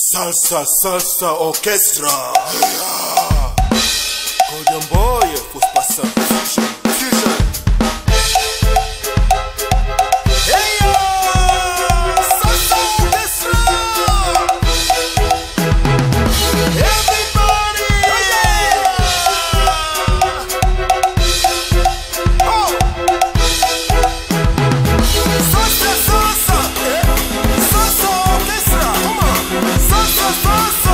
Salsa, salsa, orchestra. Golden boy, faut se passer fusion, fusion. Hey yo, salsa orchestra. Everybody, oh. Salsa, salsa, salsa orchestra. Come on, salsa, salsa.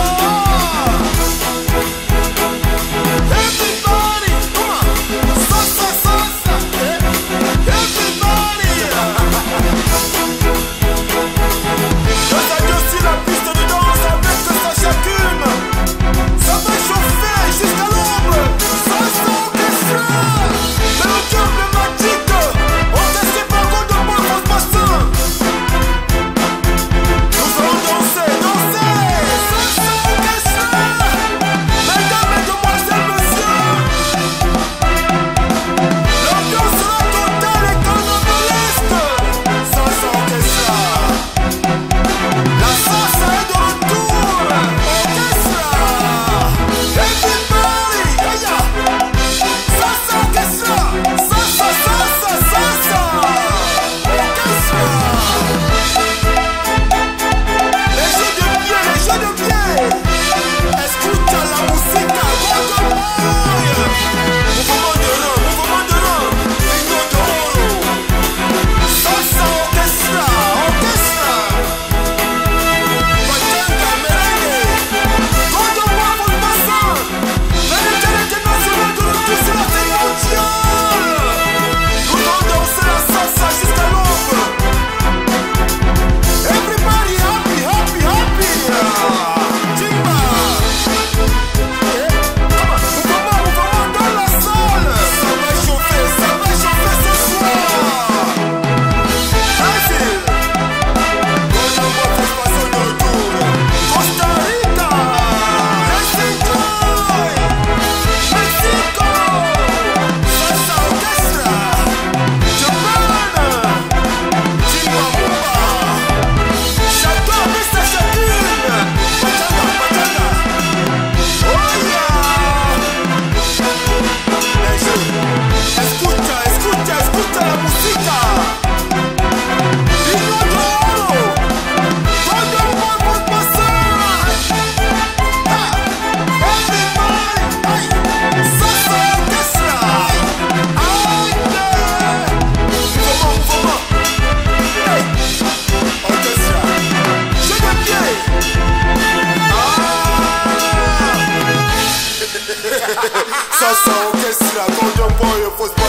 Everybody, come on, salsa, salsa. Everybody. Dans un lieu sur la piste de danse avec sa chacune. Ça va chauffer jusqu'à l'aube. Salsa orchestra. Mélodie emblématique, orchestrée par Golden Boy Bassin. Nous allons danser, danser. Salsa orchestra. Mesdames, mesdemoiselles, messieurs. L'ambiance sera totale et carnavalesque. Salsa orchestra. La salsa est de retour. Orchestra. Everybody. Yeah, yeah. Salsa orchestra. Salsa, salsa, salsa. Orchestra. Les jeux de pied, les jeux de pied. Escucha la música, Golden Boy. Mouvement de rein, ligne d'oro. Salsa orchestra, orchestra. Pachanga, merengue. Golden Boy Bassin. Manager international de retour sur la scène mondiale. Nous allons danser la salsa jusqu'à l'aube. Everybody happy, happy, happy. Timba. Mouvement dans la salle. Ça va chauffer ce soir. Brésil. Golden Boy Bassin de retour. Costa Rica. Mexico. Mexico. Salsa orchestra. Japan. Chimbamumba. Château Mr. Chacune. Pachanga, pachanga. Oh yeah. Escucha, escucha, escucha la música. Ligne d'oro. Golden Boy Bassin. Everybody. Salsa orchestra. Mouvement. Hey. Orchestra. Jeu de pied. Salsa orchestra, Golden Boy, faut se